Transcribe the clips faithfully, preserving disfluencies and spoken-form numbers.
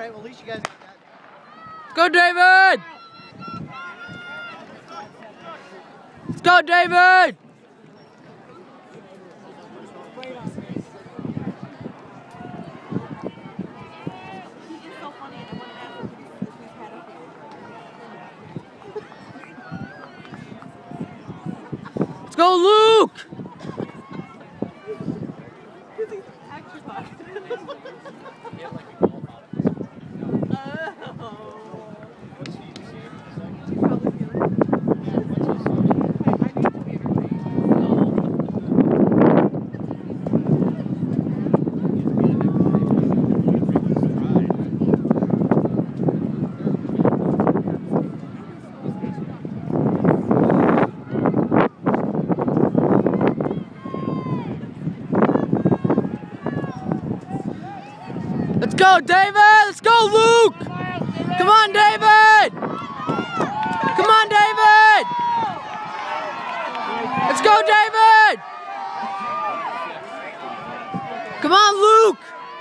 right, well, at least you guys got that. Let's go, David! Let's go, David! Let's go, Luke! Let's go, David! Let's go, Luke! Come on, David! Come on, David! Let's go, David! Come on, Luke!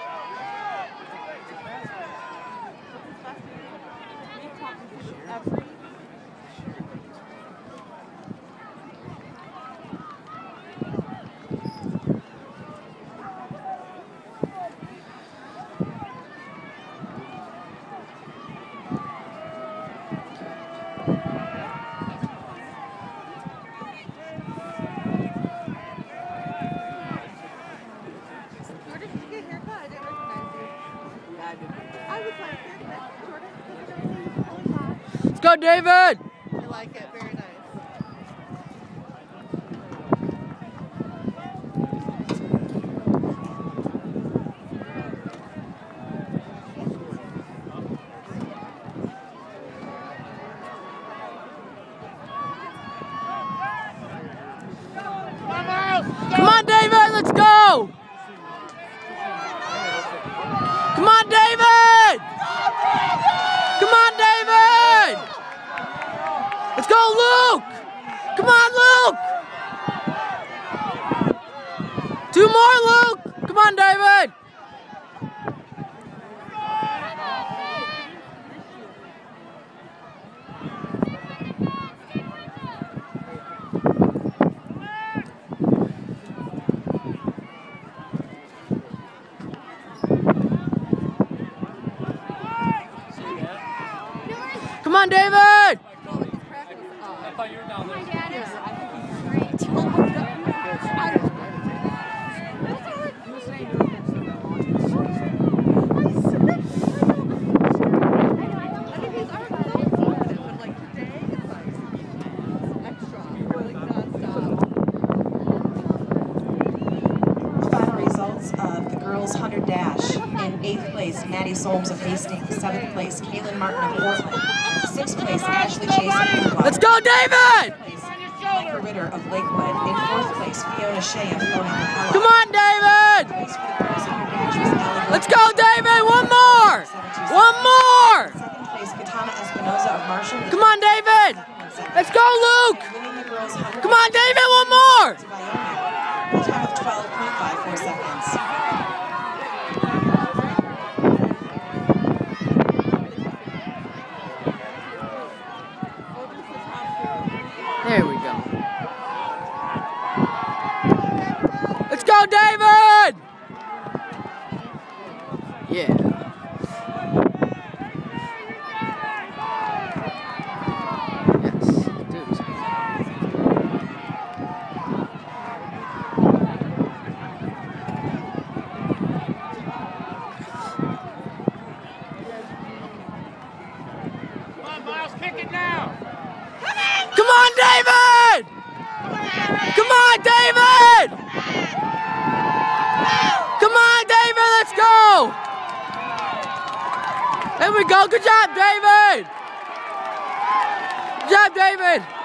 Let's go, David! I like it, very nice. Come on, David! Let's go! Come on, David! Come on, David! Let's go, Luke! Come on, Luke! Two more, Luke! Come on, David! Come on, David! I thought you were down there. Yeah, I think he's great. Final results of the girls' one hundred dash. In eighth place, Maddie Solms of Hastings. Seventh place, Kaylin Martin of Portland. Sixth place, Ashley Chase of Kellogg. Let's go, David! Micah Ritter of Lakewood. In fourth place, Fiona Shea of Thornapple. Come on, David! Let's go, David! One more! One more! Second place, Katana Espinoza of Marshall. Come on, David! Let's go, Luke! Come on, David! One more! A time of twelve point five four seconds. There we go. Let's go, David! Yeah. Yes, dude. Come on, Miles, kick it now! Come on, David! Come on, David! Come on, David, let's go! There we go, good job, David! Good job, David!